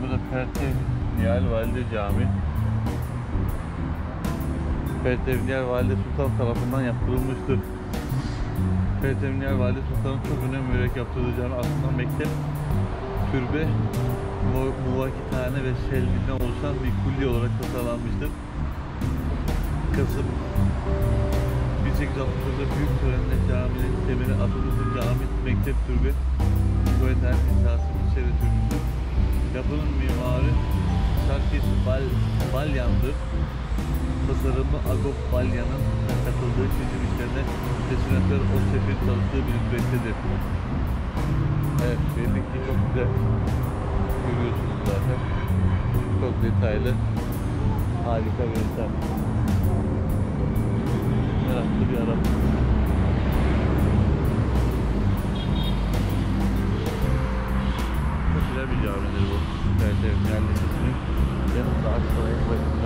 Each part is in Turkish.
Bu da Pertevniyal Valide Camii. Pertevniyal Valide Sultan tarafından yaptırılmıştır. Pertevniyal Valide Sultan'ın çok önem vererek yaptırdığı cami aslında mektep, türbe, muvakitane ve selvinden oluşan bir kulli olarak tasarlanmıştır. Kasım 1860'da büyük törenle caminin temeli atılmıştır. Cami, mektep, türbe, muvakitane inşası içeri sürmüştür. Yapının mimarı Sarkis Balyan'dır. Tasarımı Agop Balyan'ın katıldığı çizim işlerine teşkilatlar o sefir çalıştığı bilinmektedir. Evet, belli ki çok güzel görüyorsunuz zaten. Çok detaylı, harika bir insan. Meraklı bir araba. Çok güzel bir camidir bu. Pertevniyal Lisesi'nin yanında Aksaray'ın başında.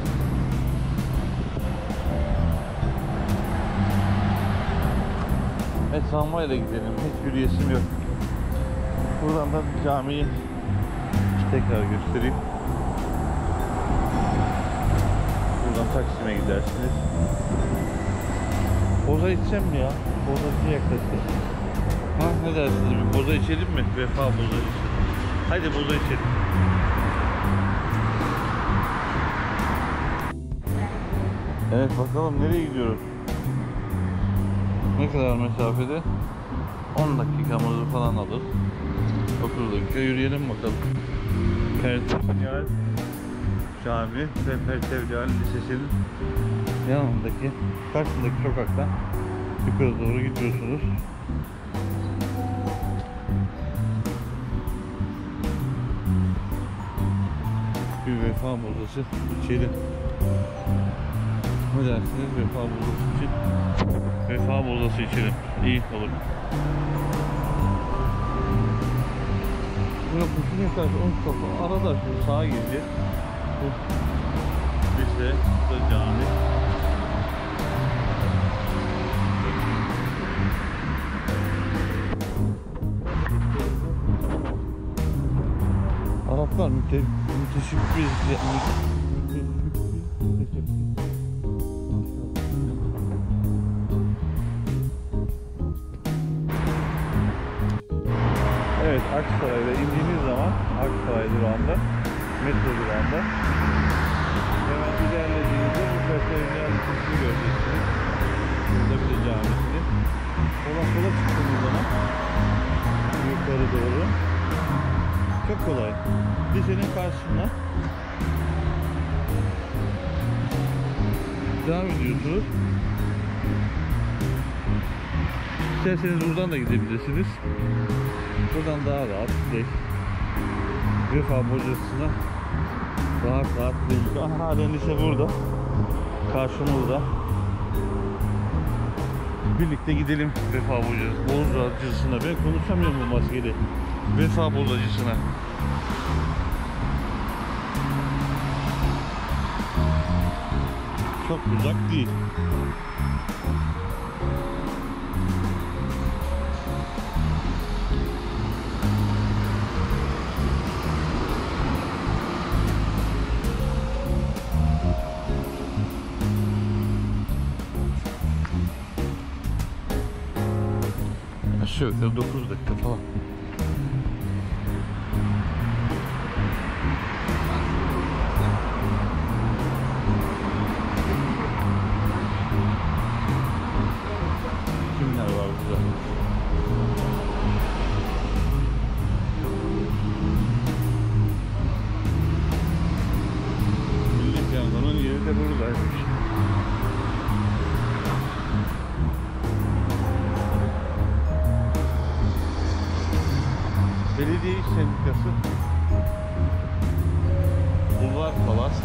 Evet, tramvayla gidelim. Hiç yürüyesim yok. Buradan da camiyi tekrar göstereyim. Buradan Taksim'e gidersiniz. Boza içsem mi ya? Boza yaklaşık. Ha, ne dersiniz? Bir boza içelim mi? Vefa boza içelim. Haydi boza içelim. Evet, bakalım nereye gidiyoruz? Ne kadar mesafede? 10 dakikamızı falan alır. 9 dakika yürüyelim bakalım. Pertevniyal Cami ve Pertevniyal Lisesi'nin yanındaki, karşısındaki sokaktan yukarı doğru gidiyorsunuz. Bir vefa bozası içelim. Ne dersiniz vefa bozası için? Vefa bozası içelim. İyi olur. Buna kuşun karşı 10 kapı arada şu sağa girecek. Bu lise, bu da cami. Araplar müthiş bir Evet, Aksaray'da indiğiniz zaman Aksaray durağında, metro durağında hemen ilerlediğinizde bu Pertevniyal Lisesi'ni göreceksiniz. Burada bir de camisini. Sola çıktığınız zaman yukarı doğru çok kolay. Lisenin karşısında devam ediyorsunuz. İsterseniz buradan da gidebilirsiniz. Buradan daha rahat Vefa Bozası'na rahat gidiyoruz. Halen lise burada. Karşımızda. Birlikte gidelim Vefa Bozacısı'na. Ben konuşamıyorum bu maskeli. Vefa Bozacısı'na. Çok uzak değil. Aşağı yukarı 9 dakika falan. Kimler var burada? Milli Piyango'nun yeri de buradaymış. Belediye İş Sendikası, Bulvar Palast,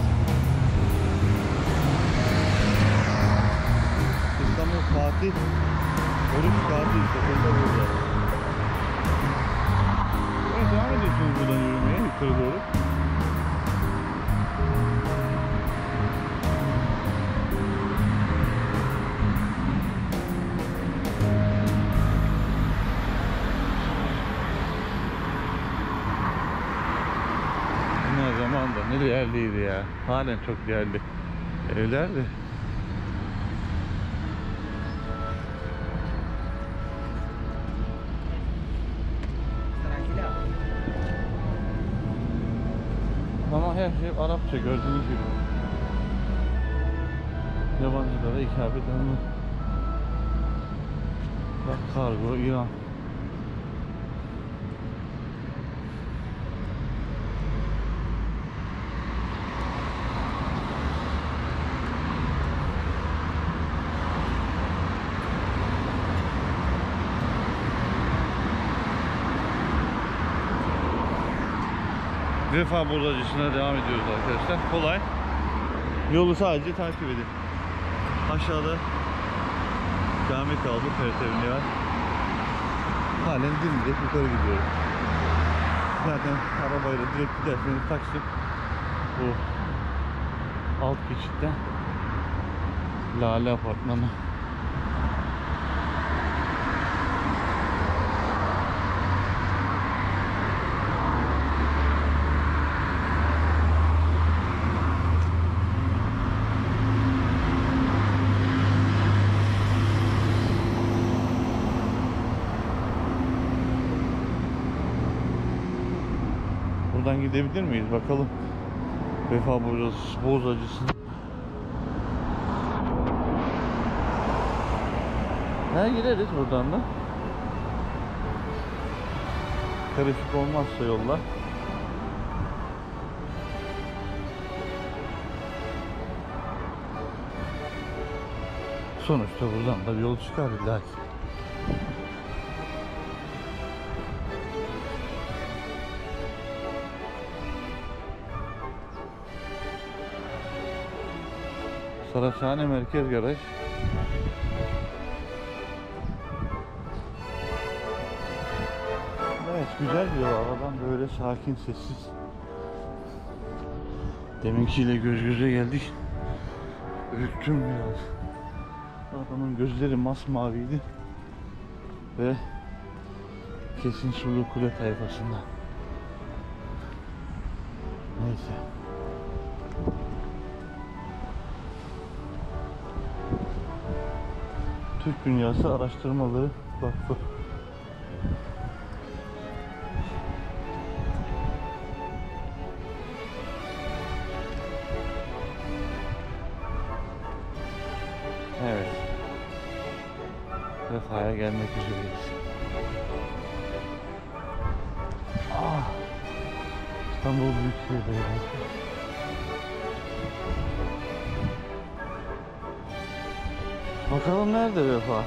İstanbul Fatih Oruç Fatih Sokak'ta burada. Evet, devam ediyorsunuz buradan yürümeye yukarı doğru. anda ne değerliydi ya. Halen çok değerli. Evlerdi. Ama her şey Arapça gördüğünüz gibi. Yabancılara hitap eden bu. Bak kargo İran. Vefa bozacısına devam ediyoruz arkadaşlar. Kolay. Yolu sadece takip edin. Aşağıda cami kaldı. Ferit var. Halen dimdik yukarı gidiyoruz. Zaten arabayla direkt giderseniz Taksim bu alt geçitten Lale Apartmanı. Buradan gidebilir miyiz bakalım. Vefa bozacısı. Ne gideriz buradan da. Karışık olmazsa yollar. Sonuçta buradan da bir yol çıkar illa ki. Saraçhane Merkez Garaj. Evet, güzel bir yol. Aradan böyle sakin, sessiz. Deminkiyle göz göze geldik. Ürktüm biraz. Adamın gözleri masmaviydi. Ve kesin Sulu Kule tayfasında. Neyse. Türk Dünyası Araştırmaları Vakfı. Evet. Vefa'ya gelmek üzereyiz. İstanbul Büyükşehir Belediyesi. Bakalım nerede Vefa?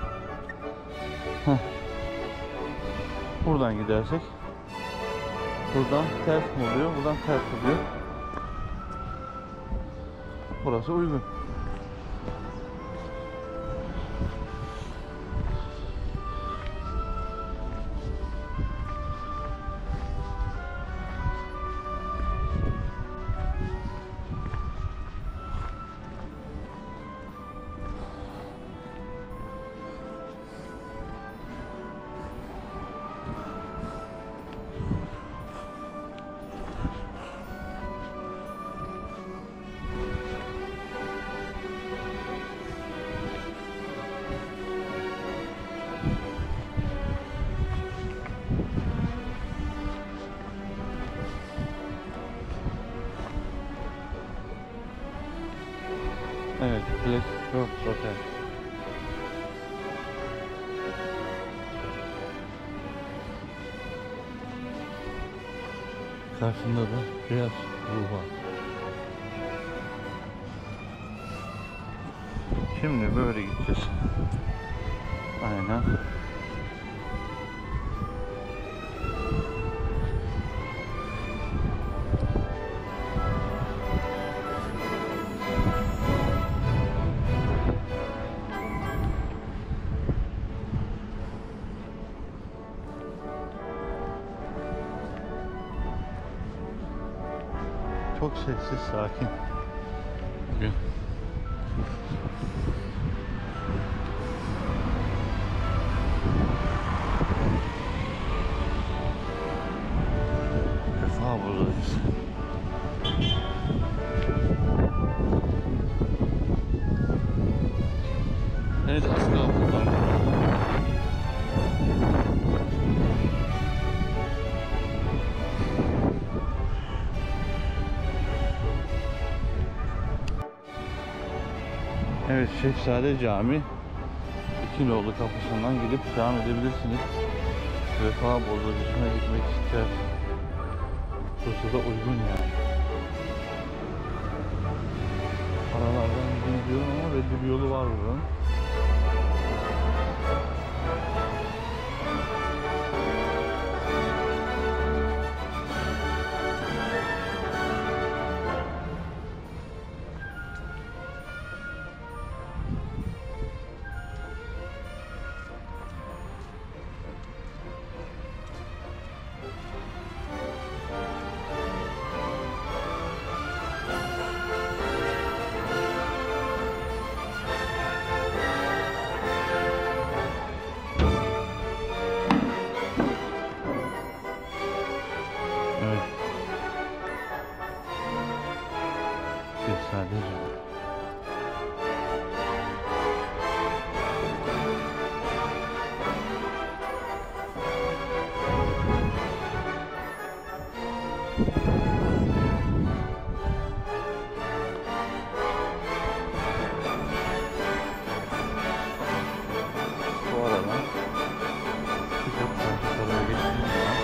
Heh. Buradan gidersek. Buradan ters mi oluyor? Buradan ters oluyor. Burası uygun. Evet, Black Rock Hotel. Karşında da beyaz ruh var. Şimdi böyle gideceğiz. Aynen. Çok sessiz, sakin. Bugün. Vefa buradayız. Evet, Şehzade Camii İkinoğlu kapısından gidip devam edebilirsiniz. Vefa Bozacısı'na gitmek ister. Burası da uygun yani. Aralardan gidiyorum ama belli bir yolu var buranın. Evet. Şehzade Camii. Bu arada çıkıp karşı tarafa geçtiğimiz zaman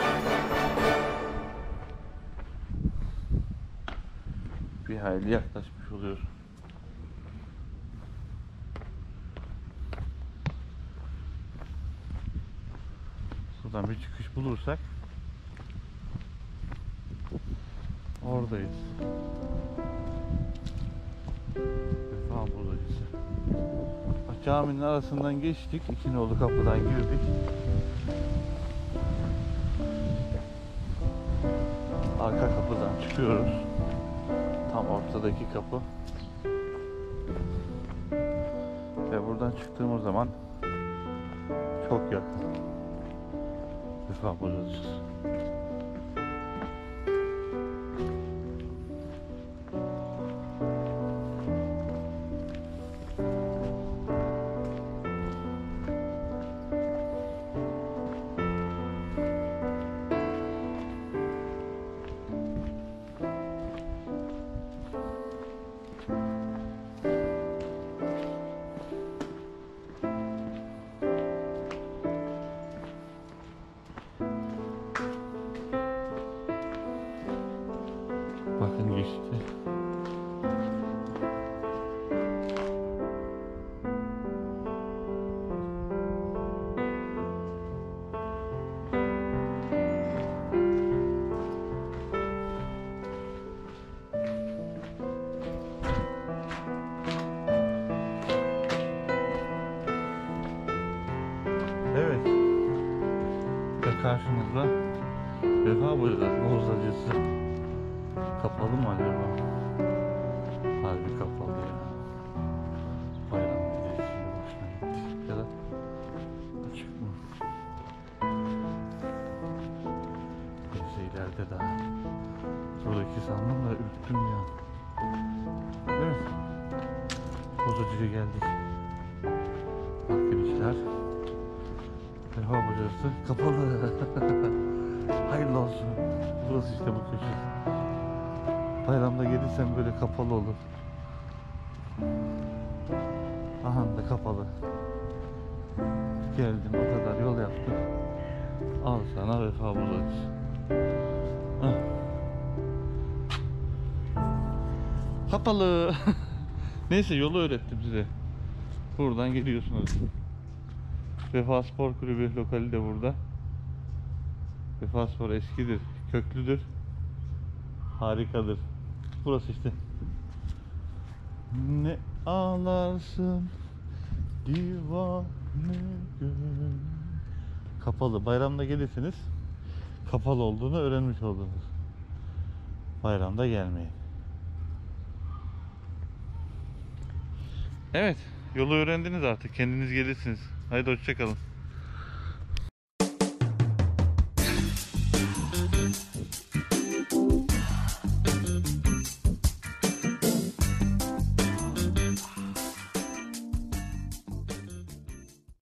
bir hayli yaklaşmış oluyor. Buradan bir çıkış bulursak oradayız. Vefa Bozacısı. Bak, caminin arasından geçtik. İkinoğlu kapıdan girdik. Arka kapıdan çıkıyoruz. Tam ortadaki kapı. Ve buradan çıktığımız zaman çok yakın. Vefa Bozacısı. Bakın geçti. Evet. Ve karşınızda Vefa Bozacısı. Kapalı mı acaba? Harbi kapalı ya. Bayram hediyesiyle boşuna gitti. Ya da açık mı? Neyse, ileride daha. Buradaki sandım da ürktüm ya. Evet. Bozacıya geldik. Bakın işler. Vefa Bozacısı kapalı. Hayırlı olsun. Burası işte, bu köşesi. Bayramda gelirsen böyle kapalı olur. Aha da kapalı. Geldim, o kadar yol yaptım. Al sana Vefa Bozacısı. Kapalı. Neyse, yolu öğrettim size. Buradan geliyorsunuz. Vefa Spor Kulübü lokali de burada. Vefa Spor eskidir, köklüdür. Harikadır. Burası işte. Ne ağlarsın divane gönül. Kapalı. Bayramda gelirsiniz. Kapalı olduğunu öğrenmiş oldunuz. Bayramda gelmeyin. Evet. Yolu öğrendiniz artık. Kendiniz gelirsiniz. Haydi hoşça kalın.